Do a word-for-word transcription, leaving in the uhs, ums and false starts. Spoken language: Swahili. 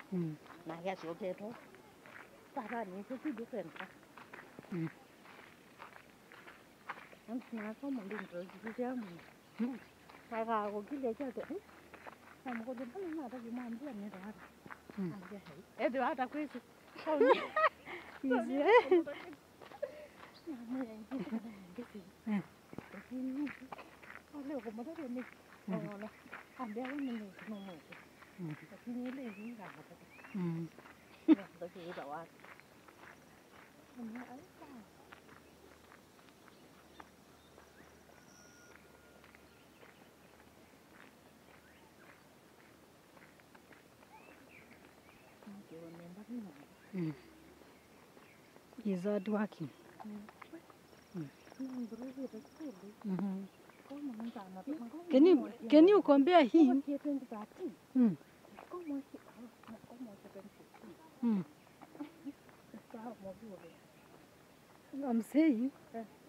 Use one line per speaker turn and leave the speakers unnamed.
Mm.
Na ya sio keto. Para ni so ki different.
Mm.
Na ko mo din ro ji ja mo. Ka ga ko ki le ja te. Sa mo ko de ba na ta ki ma ndi ne da. Mm. E de ata ko isi.
Easy.
Mm. Leo como da ni. No no. Ambia ni ni no mo. Mm. Ki ni le ni ga ta.
Mm.
Da ki da wa. Ni ai ta.
Mm. He's hard working.
Mm.
Mm-hmm. Can you can you compare him? Mm. Mm. I'm saying